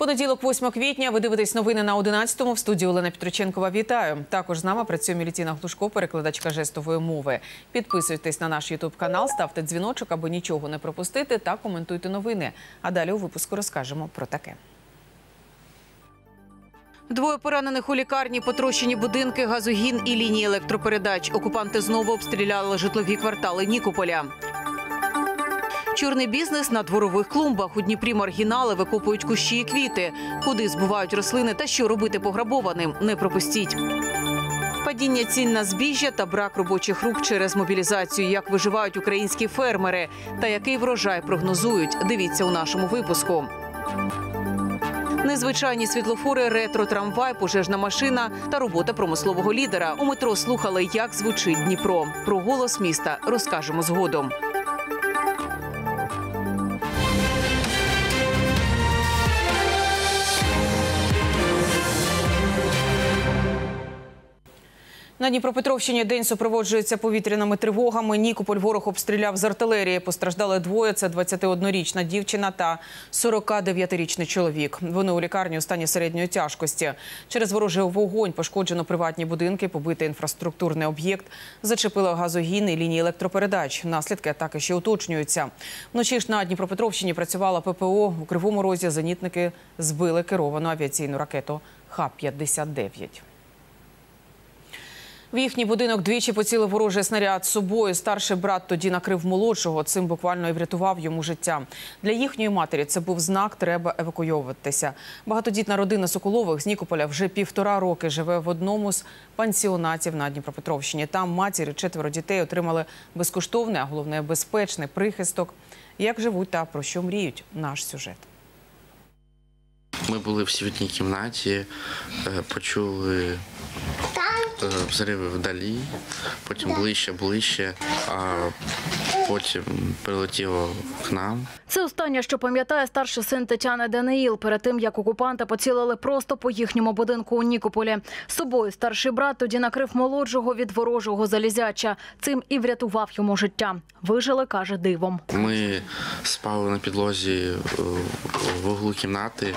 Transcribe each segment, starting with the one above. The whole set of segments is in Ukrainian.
Понеділок, 8 квітня. Ви дивитесь новини на 11-му. В студії Олена Петроченкова. Вітаю. Також з нами працює Мілітіна Глушко, перекладачка жестової мови. Підписуйтесь на наш ютуб-канал, ставте дзвіночок, аби нічого не пропустити, та коментуйте новини. А далі у випуску розкажемо про таке. Двоє поранених у лікарні, потрощені будинки, газогін і лінії електропередач. Окупанти знову обстріляли житлові квартали Нікополя. Чорний бізнес на дворових клумбах. У Дніпрі маргінали викопують кущі і квіти. Куди збувають рослини та що робити пограбованим – не пропустіть. Падіння цін на збіжжя та брак робочих рук через мобілізацію. Як виживають українські фермери та який врожай прогнозують – дивіться у нашому випуску. Незвичайні світлофори, ретро-трамвай, пожежна машина та робота промислового лідера. У метро слухали, як звучить Дніпро. Про голос міста розкажемо згодом. На Дніпропетровщині день супроводжується повітряними тривогами. Нікополь ворог обстріляв з артилерії. Постраждали двоє – це 21-річна дівчина та 49-річний чоловік. Вони у лікарні у стані середньої тяжкості. Через ворожий вогонь пошкоджено приватні будинки, побитий інфраструктурний об'єкт, зачепили газогін і лінії електропередач. Наслідки атаки ще уточнюються. Вночі ж на Дніпропетровщині працювала ППО. У Кривому Розі зенітники збили керовану авіаційну ракету Х-59. В їхній будинок двічі поцілив ворожий снаряд з собою. Старший брат тоді накрив молодшого. Цим буквально і врятував йому життя. Для їхньої матері це був знак – треба евакуйовуватися. Багатодітна родина Соколових з Нікополя вже 1,5 роки живе в одному з пансіонатів на Дніпропетровщині. Там матір і 4 дітей отримали безкоштовний, а головне – безпечний прихисток. Як живуть та про що мріють – наш сюжет. Ми були всі в одній кімнаті, почули взриви вдалі, потім ближче, а потім прилетіло к нам. Це останнє, що пам'ятає старший син Тетяни Даниїл, перед тим, як окупанти поцілили просто по їхньому будинку у Нікополі. З собою старший брат тоді накрив молодшого від ворожого залізяча. Цим і врятував йому життя. Вижили, каже, дивом. Ми спали на підлозі в углу кімнати.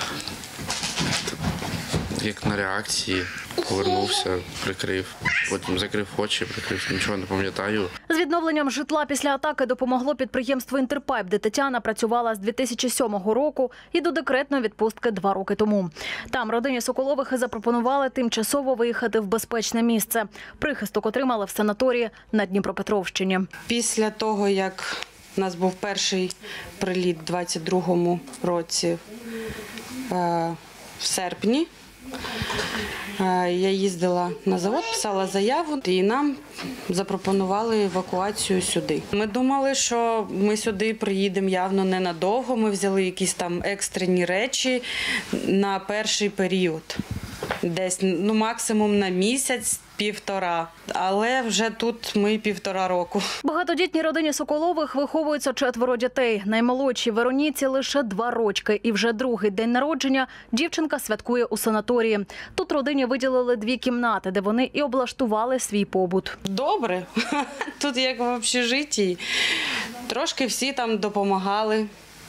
Як на реакції, повернувся, прикрив, потім закрив очі, прикрив, нічого не пам'ятаю. З відновленням житла після атаки допомогло підприємство «Інтерпайп», де Тетяна працювала з 2007 року і до декретної відпустки 2 роки тому. Там родині Соколових і запропонували тимчасово виїхати в безпечне місце. Прихисток отримали в санаторії на Дніпропетровщині. Після того, як у нас був перший приліт у 22-му році в серпні, я їздила на завод, писала заяву і нам запропонували евакуацію сюди. Ми думали, що ми сюди приїдемо явно ненадовго, ми взяли якісь там екстрені речі на перший період. Десь максимум на місяць, 1,5. Але вже тут ми 1,5 року. Багатодітній родині Соколових виховуються 4 дітей. Наймолодшій Вероніці лише 2 рочки. І вже другий день народження дівчинка святкує у санаторії. Тут родині виділили 2 кімнати, де вони і облаштували свій побут. Добре. Тут як в общежитті. Трошки всі там допомагали.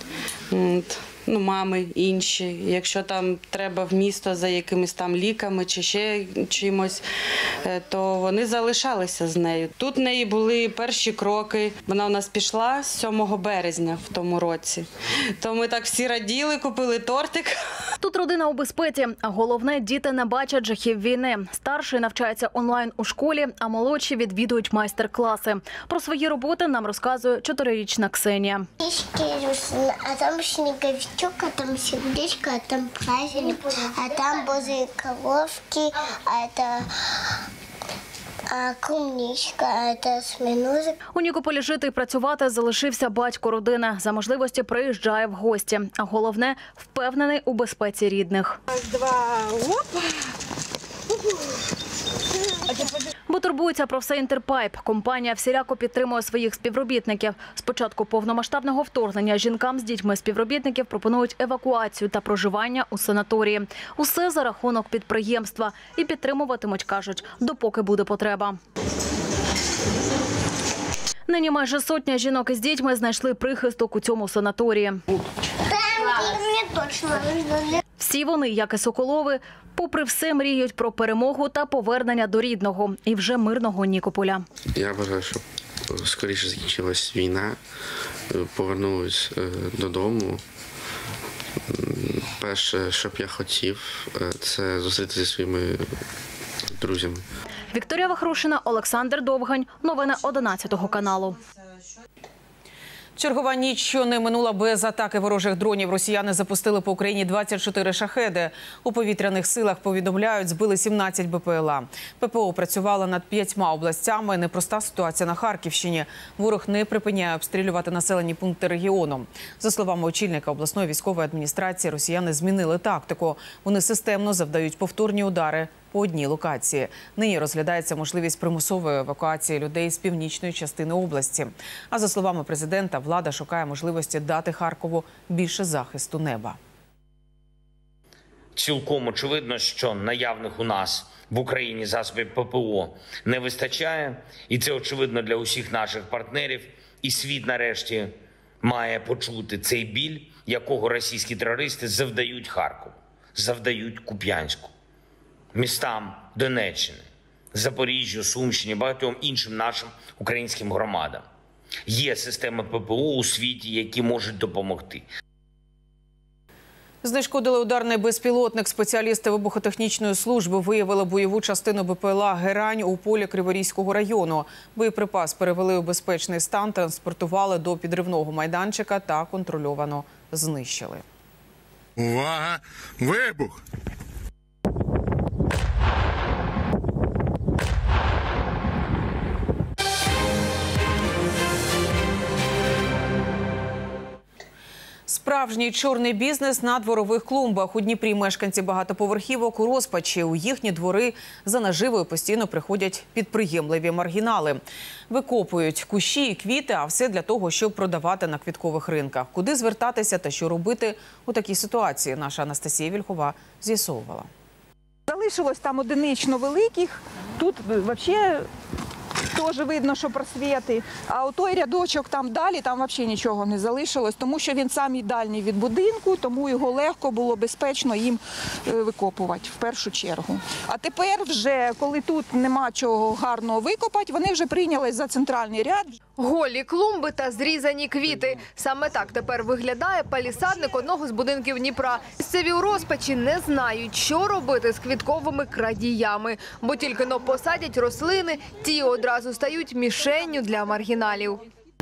Мами інші. Якщо там треба в місто за якимись там ліками чи ще чимось, то вони залишалися з нею. Тут в неї були перші кроки. Вона у нас пішла 7 березня в тому році. То ми так всі раділи, купили тортик. Тут родина у безпеці, а головне – діти не бачать жахів війни. Старший навчається онлайн у школі, а молодші відвідують майстер-класи. Про свої роботи нам розказує 4-річна Ксенія. А там снеговичок, а там сердечко, а там праздник, а там божьи коровки, а это клубничка, а это осьминожек. У Нікополі жити і працювати залишився батько родини. За можливості приїжджає в гості. А головне – впевнений у безпеці рідних. Раз, два, оп! Бо турбується про все «Інтерпайп». Компанія всіляко підтримує своїх співробітників. З початку повномасштабного вторгнення жінкам з дітьми співробітників пропонують евакуацію та проживання у санаторії. Усе за рахунок підприємства. І підтримуватимуть, кажуть, допоки буде потреба. Нині майже 100 жінок із дітьми знайшли прихисток у цьому санаторії. Мне тоже Всі вони, як і Соколови, попри все мріють про перемогу та повернення до рідного і вже мирного Нікополя. Я бажаю, щоб скоріше закінчилась війна, повернулись додому. Перше, що б я хотів, це зустрітися зі своїми друзями. Вікторія Вахрушина, Олександр Довгань. Новини 11 каналу. Чергова ніч, що не минула без атаки ворожих дронів. Росіяни запустили по Україні 24 шахеди. У повітряних силах повідомляють, збили 17 БПЛА. ППО працювала над 5 областями. Непроста ситуація на Харківщині. Ворог не припиняє обстрілювати населені пункти регіону. За словами очільника обласної військової адміністрації, росіяни змінили тактику. Вони системно завдають повторні удари по одній локації. Нині розглядається можливість примусової евакуації людей з північної частини області. А за словами президента, влада шукає можливості дати Харкову більше захисту неба. Цілком очевидно, що наявних у нас в Україні засобів ППО не вистачає. І це очевидно для усіх наших партнерів. І світ нарешті має почути цей біль, якого російські терористи завдають Харкову, завдають Куп'янську, містам Донеччини, Запоріжжю, Сумщині, багатьом іншим нашим українським громадам. Є системи ППО у світі, які можуть допомогти. Знешкодили ударний безпілотник. Спеціалісти вибухотехнічної служби виявили бойову частину БПЛА «Герань» у полі Криворізького району. Боєприпас перевели у безпечний стан, транспортували до підривного майданчика та контрольовано знищили. Увага! Вибух! Справжній чорний бізнес на дворових клумбах. У Дніпрі мешканці багатоповерхівок у розпачі. У їхні двори за наживою постійно приходять підприємливі маргінали. Викопують кущі і квіти, а все для того, щоб продавати на квіткових ринках. Куди звертатися та що робити у такій ситуації, наша Анастасія Вільхова з'ясовувала. Залишилось там одинично великих, тут взагалі теж видно, що просвіти. А отой рядочок там далі, там взагалі нічого не залишилось, тому що він самий дальній від будинку, тому його легко було безпечно їм викопувати в першу чергу. А тепер вже, коли тут нема чого гарного викопати, вони вже прийнялись за центральний ряд. Голі клумби та зрізані квіти. Саме так тепер виглядає палісадник одного з будинків Дніпра. Місцеві у розпачі не знають, що робити з квітковими крадіями. Бо тільки-но посадять рослини, ті одразу стають мішенню для маргіналів.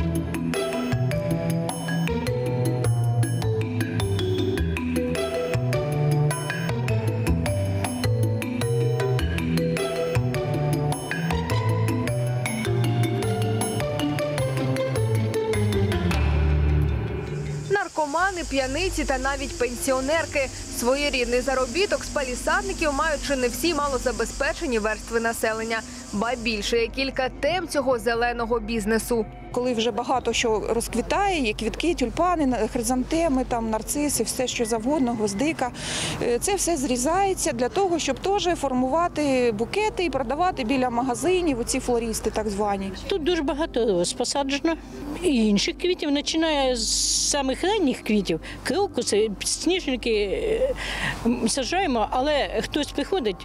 Наркомани, п'яниці та навіть пенсіонерки. Своєрідний заробіток з палісадників мають чи не всі малозабезпечені верстви населення. Ба більше є кілька тем цього зеленого бізнесу. Коли вже багато що розквітає, є квітки, тюльпани, хризантеми, там, нарциси, все що завгодно, гвоздика. Це все зрізається для того, щоб теж формувати букети і продавати біля магазинів, оці флористи так звані. Тут дуже багато посаджено і інших квітів, починає з самих ранніх квітів. Крокуси, підсніжники саджаємо, але хтось приходить,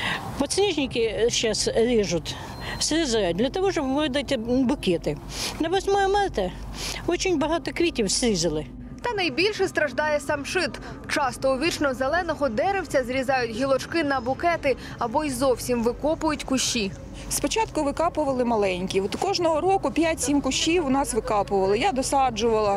підсніжники зараз ріжуть, срізають для того, щоб видати букети. На 8 марта дуже багато квітів срізали. Та найбільше страждає самшит. Часто у вічно-зеленого деревця зрізають гілочки на букети або й зовсім викопують кущі. Спочатку викапували маленькі. От кожного року 5-7 кущів у нас викапували. Я досаджувала.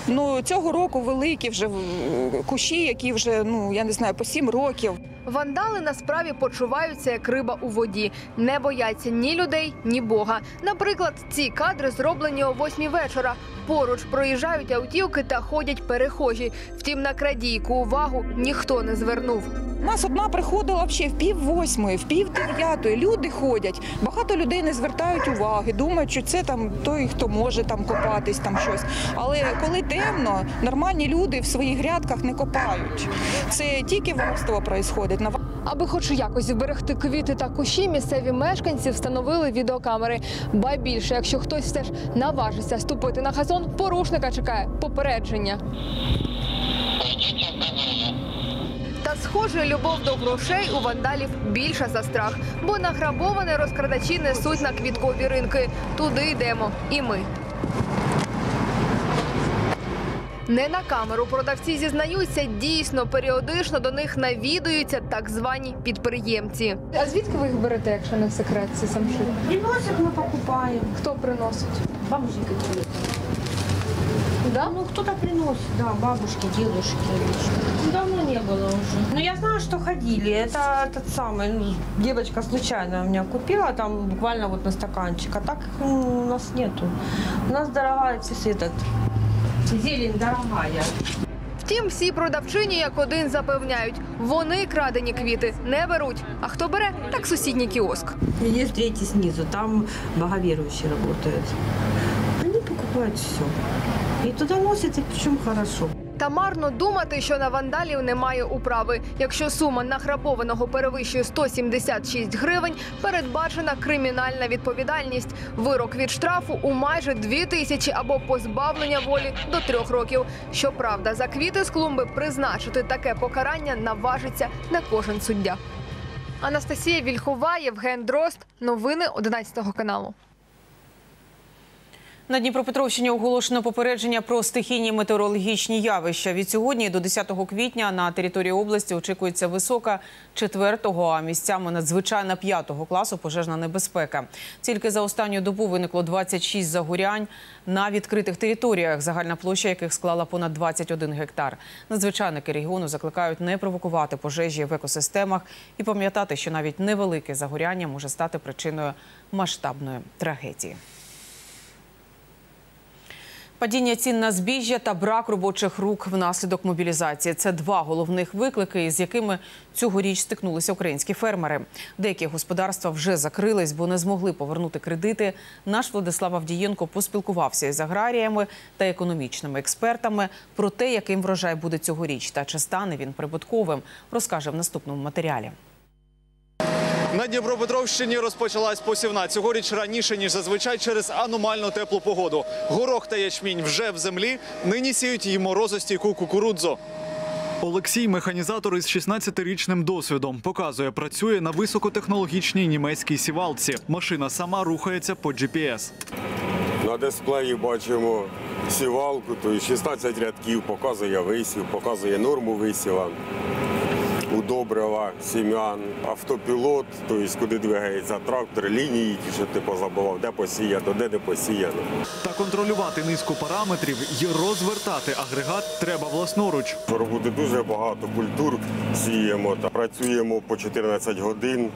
Цього року великі вже кущі, які вже, я не знаю, по 7 років. Вандали на справі почуваються як риба у воді. Не бояться ні людей, ні Бога. Наприклад, ці кадри зроблені о 8 вечора. Поруч проїжджають автівки та ходять перехожі. Втім, на крадійку увагу ніхто не звернув. У нас одна приходила ще в 7:30, в 8:30. Люди ходять. Багато людей не звертають уваги, думають, що це там той, хто може там копатись, там щось. Але коли темно, нормальні люди в своїх грядках не копають. Це тільки воровство відбувається. Аби хоч якось зберегти квіти та кущі, місцеві мешканці встановили відеокамери. Ба більше, якщо хтось все ж наважиться ступити на газон, порушника чекає попередження. Пойдете в Схоже, любов до грошей у вандалів більша за страх, бо награбоване розкрадачі несуть на квіткові ринки. Туди йдемо і ми. Не на камеру продавці зізнаються, дійсно періодично до них навідуються так звані підприємці. А звідки ви їх берете, якщо не секрет, ці самшити? Приносят, мы покупаем. Хто приносить? Бабушки какие-то. Да? Ну, кто-то приносит, да, бабушки, дедушки. Давно не было уже. Ну, я знаю, что ходили. Это тот самый, ну, девочка случайно у меня купила, там буквально вот на стаканчик. А так у нас нету. У нас дорогая зелень дорогая. Втім, всі продавчині як один запевняють, вони крадені квіти не беруть. А хто бере, так сусідній кіоск. Есть третий снизу, там боговерующие работают. Они покупают все. И туда носят, и причем хорошо. Та марно думати, що на вандалів немає управи. Якщо сума награбованого перевищує 176 гривень, передбачена кримінальна відповідальність. Вирок від штрафу у майже 2000 або позбавлення волі до 3 років. Щоправда, за квіти з клумби призначити таке покарання наважиться не кожен суддя. Анастасія Вільхова, Євген Дрозд. Новини 11 каналу. На Дніпропетровщині оголошено попередження про стихійні метеорологічні явища. Від сьогодні до 10 квітня на території області очікується висока 4-го, а місцями надзвичайна 5-го класу пожежна небезпека. Тільки за останню добу виникло 26 загорянь на відкритих територіях, загальна площа яких склала понад 21 гектар. Надзвичайники регіону закликають не провокувати пожежі в екосистемах і пам'ятати, що навіть невелике загоряння може стати причиною масштабної трагедії. Падіння цін на збіжжя та брак робочих рук внаслідок мобілізації – це два головних виклики, з якими цьогоріч стикнулися українські фермери. Деякі господарства вже закрились, бо не змогли повернути кредити. Наш Владислав Авдієнко поспілкувався із аграріями та економічними експертами про те, яким врожай буде цьогоріч та чи стане він прибутковим, розкаже в наступному матеріалі. На Дніпропетровщині розпочалась посівна. Цьогоріч раніше, ніж зазвичай, через аномально теплу погоду. Горох та ячмінь вже в землі, нині сіють і морозостійку кукурудзу. Олексій – механізатор із 16-річним досвідом. Показує, працює на високотехнологічній німецькій сівалці. Машина сама рухається по GPS. На дисплеї бачимо сівалку, то 16 рядків, показує висів, показує норму висіва. Удобрива, сім'ян, автопілот, тобто куди двигається трактор, лінії, що ти позабував, де посіяно, де не посіяно. Та контролювати низку параметрів і розвертати агрегат треба власноруч. Роботи дуже багато культур сіємо та працюємо по 14 годин.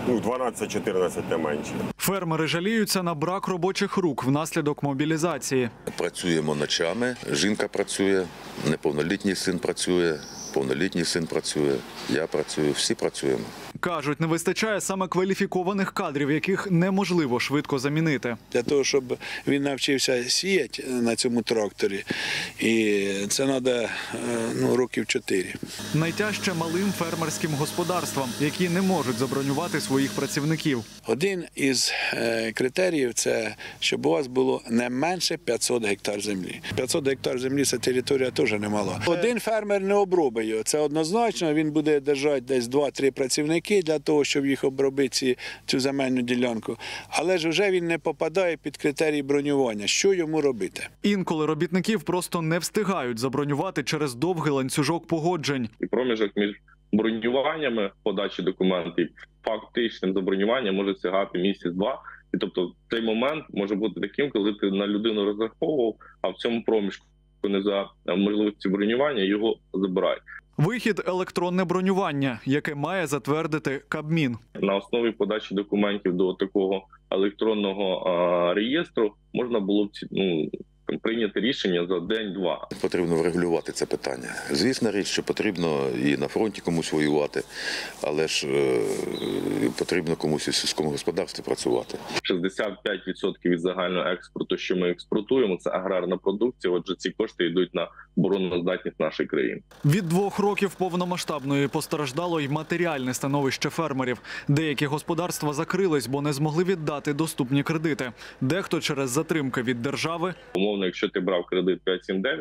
12-14 не менше. Фермери жаліються на брак робочих рук внаслідок мобілізації. Працюємо ночами, жінка працює, неповнолітній син працює, повнолітній син працює, я працюю, всі працюємо. Кажуть, не вистачає саме кваліфікованих кадрів, яких неможливо швидко замінити. Для того, щоб він навчився сіяти на цьому тракторі, і це треба років 4. Найтяжче малим фермерським господарствам, які не можуть забронювати своїх працівників. Один із критеріїв – це, щоб у вас було не менше 500 гектар землі. 500 гектар землі – це територія теж немала. Один фермер не обробить його, це однозначно, він буде держати десь 2-3 працівники для того, щоб їх обробити цю земельну ділянку. Але ж вже він не попадає під критерії бронювання. Що йому робити? Інколи робітників просто не встигають забронювати через довгий ланцюжок погоджень. І проміжок між бронюваннями подачі документів, фактичним забронюванням може сягати місяць-два. І тобто цей момент може бути таким, коли ти на людину розраховував, а в цьому проміжку не за можливості бронювання його забирають. Вихід – електронне бронювання, яке має затвердити Кабмін. На основі подачі документів до такого електронного реєстру можна було б прийняти рішення за день-два. Потрібно врегулювати це питання. Звісно річ, що потрібно і на фронті комусь воювати, але ж потрібно комусь і в сільському господарстві працювати. 65% від загального експорту, що ми експортуємо, це аграрна продукція. Отже, ці кошти йдуть на обороноздатність нашої країни. Від 2 років повномасштабної постраждало й матеріальне становище фермерів. Деякі господарства закрились, бо не змогли віддати доступні кредити. Дехто через затримки від держави. Умовно, якщо ти брав кредит 5-7-9,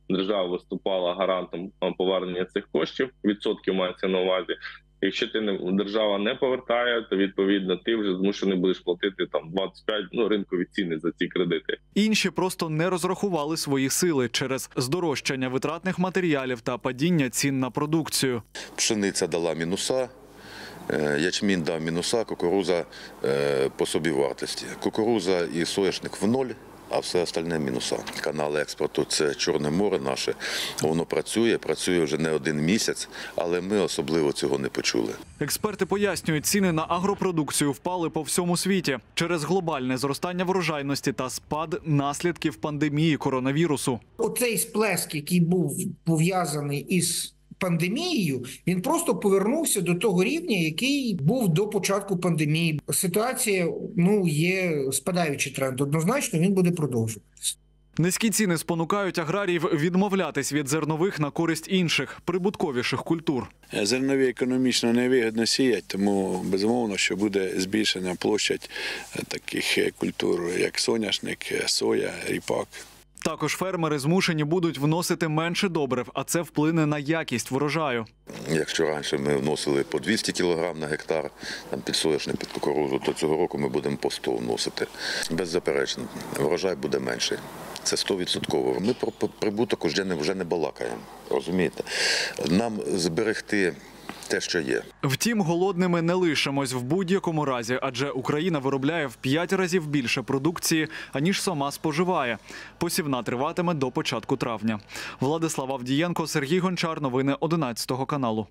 держава виступала гарантом повернення цих коштів, відсотків мається на увазі. Якщо держава не повертає, то відповідно ти вже змушений будеш платити там 25 ринкові ціни за ці кредити. Інші просто не розрахували свої сили через здорожчання витратних матеріалів та падіння цін на продукцію. Пшениця дала мінуса, ячмінь дав мінуса, кукурудза по собівартості. Кукурудза і соняшник в ноль, а все остальне мінуса. Канал експорту – це Чорне море наше. Воно працює вже не один місяць, але ми особливо цього не почули. Експерти пояснюють, ціни на агропродукцію впали по всьому світі через глобальне зростання врожайності та спад наслідків пандемії коронавірусу. Оцей сплеск, який був пов'язаний із пандемією, він просто повернувся до того рівня, який був до початку пандемії. Ситуація, є спадаючий тренд. Однозначно, він буде продовжуватися. Низькі ціни спонукають аграріїв відмовлятись від зернових на користь інших, прибутковіших культур. Зернові економічно невигідно сіять, тому безумовно, що буде збільшена площадь таких культур, як соняшник, соя, ріпак. Також фермери змушені будуть вносити менше добрив, а це вплине на якість врожаю. Якщо раніше ми вносили по 200 кг на гектар під соняшник, під кукурудзу, то цього року ми будемо по 100 вносити. Беззаперечно, врожай буде менший. Це 100%. Ми про прибуток вже не балакаємо, розумієте? Нам зберегти те, що є. Втім, голодними не лишимось в будь-якому разі, адже Україна виробляє в 5 разів більше продукції, аніж сама споживає. Посівна триватиме до початку травня. Владислав Авдієнко, Сергій Гончар. Новини 11 каналу.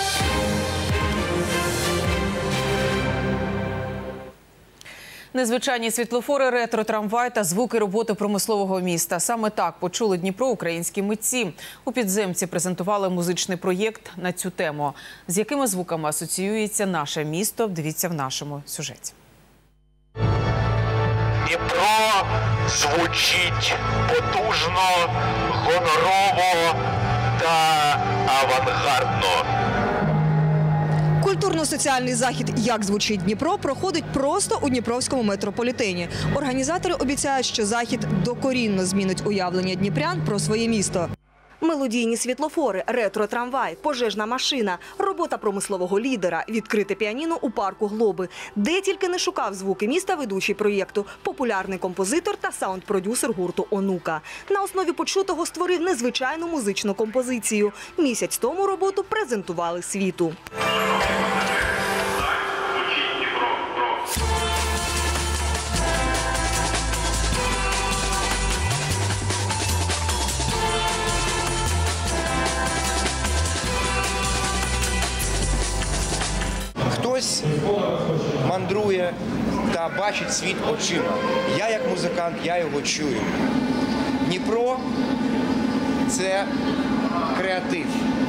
Незвичайні світлофори, ретро-трамвай та звуки роботи промислового міста. Саме так почули Дніпро українські митці. У підземці презентували музичний проєкт на цю тему. З якими звуками асоціюється наше місто, дивіться в нашому сюжеті. Дніпро звучить потужно, гонорово та авангардно. Культурно-соціальний захід «Як звучить Дніпро» проходить просто у Дніпровському метрополітені. Організатори обіцяють, що захід докорінно змінить уявлення дніпрян про своє місто. Мелодійні світлофори, ретро-трамвай, пожежна машина, робота промислового лідера, відкрите піаніно у парку Глоби. Де тільки не шукав звуки міста ведучий проєкту, популярний композитор та саунд-продюсер гурту «Онука». На основі почутого створив незвичайну музичну композицію. Місяць тому роботу презентували світу. Хтось мандрує та бачить світ очима. Я як музикант, я його чую. Дніпро – це креатив.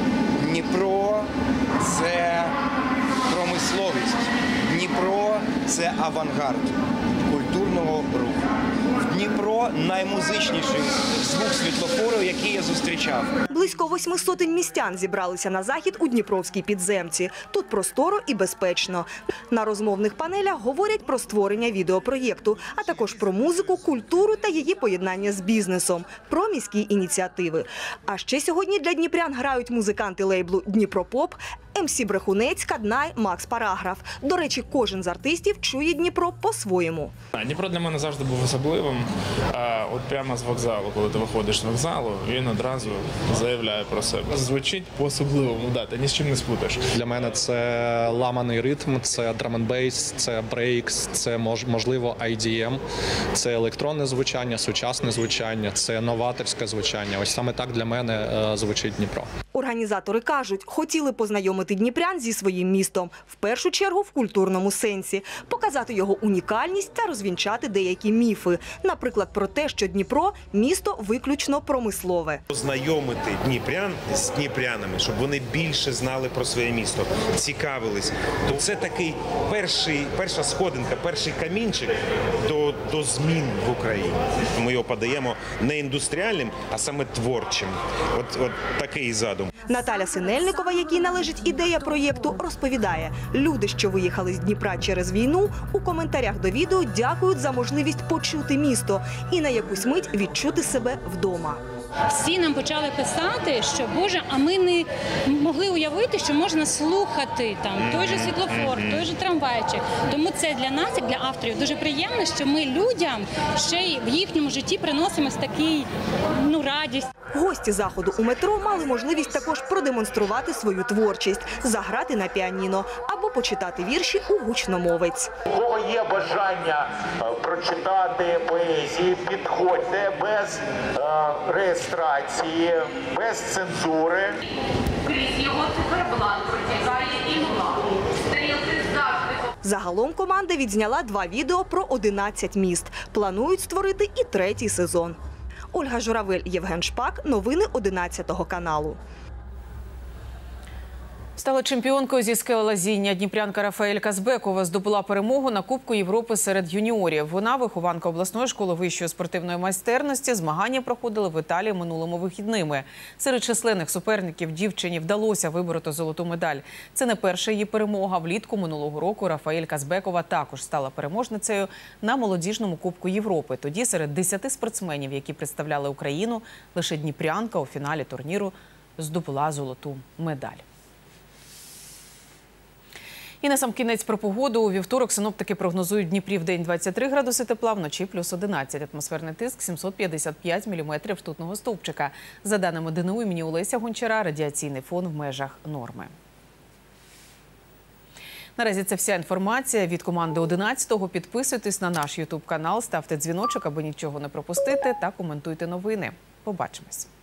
Дніпро – це промисловість. Дніпро – це авангард культурного руху. Дніпро – наймузичніший звук світлофору, який я зустрічав. Близько 800 містян зібралися на захід у Дніпровській підземці. Тут просторо і безпечно. На розмовних панелях говорять про створення відеопроєкту, а також про музику, культуру та її поєднання з бізнесом, про міські ініціативи. А ще сьогодні для дніпрян грають музиканти лейблу «Дніпропоп», МС Брехунець, Каднай, Макс Параграф. До речі, кожен з артистів чує Дніпро по-своєму. Дніпро для мене завжди був особливим. От прямо з вокзалу, коли ти виходиш з вокзалу, він одразу заявляє про себе. Звучить по-особливому, ти ні з чим не сплутаєш. Для мене це ламаний ритм, це драм-н-бейс, це брейкс, це можливо IDM, це електронне звучання, сучасне звучання, це новаторське звучання. Ось саме так для мене звучить Дніпро. Організатори кажуть, хотіли познайомити дніпрян зі своїм містом, в першу чергу в культурному сенсі, показати його унікальність та розвінчати деякі міфи. Наприклад, про те, що Дніпро – місто виключно промислове. Познайомити дніпрян з дніпрянами, щоб вони більше знали про своє місто, цікавились. То це такий перша сходинка, перший камінчик до змін в Україні. Ми його подаємо не індустріальним, а саме творчим. От такий задум. Наталя Синельникова, якій належить ідея проєкту, розповідає, люди, що виїхали з Дніпра через війну, у коментарях до відео дякують за можливість почути місто і на якусь мить відчути себе вдома. Всі нам почали писати, що Боже, а ми не могли уявити, що можна слухати там той же світлофор, той же трамвайчик. Тому це для нас, як для авторів, дуже приємно, що ми людям ще й в їхньому житті приносимо такий, радість. Гості заходу у метро мали можливість також продемонструвати свою творчість, заграти на піаніно або почитати вірші у гучномовець. У кого є бажання прочитати поезії, підходьте без реєстрації, без цензури. Крізь його циферблат протікає імла. Стрілки завжди. Загалом команда відзняла 2 відео про 11 міст. Планують створити і 3-й сезон. Ольга Журавель, Євген Шпак. Новини 11 каналу. Стала чемпіонкою зі скелелазіння. Дніпрянка Рафаель Казбекова здобула перемогу на Кубку Європи серед юніорів. Вона вихованка обласної школи вищої спортивної майстерності. Змагання проходили в Італії минулими вихідними. Серед численних суперників дівчині вдалося вибороти золоту медаль. Це не перша її перемога. Влітку минулого року Рафаель Казбекова також стала переможницею на молодіжному Кубку Європи. Тоді серед 10 спортсменів, які представляли Україну, лише дніпрянка у фіналі турніру здобула золоту медаль. І на сам кінець про погоду. У вівторок синоптики прогнозують в Дніпрі в день 23 градуси тепла, вночі плюс 11. Атмосферний тиск 755 міліметрів ртутного стовпчика. За даними ДНУ імені Олеся Гончара, радіаційний фон в межах норми. Наразі це вся інформація від команди 11-го. Підписуйтесь на наш YouTube-канал, ставте дзвіночок, аби нічого не пропустити, та коментуйте новини. Побачимось.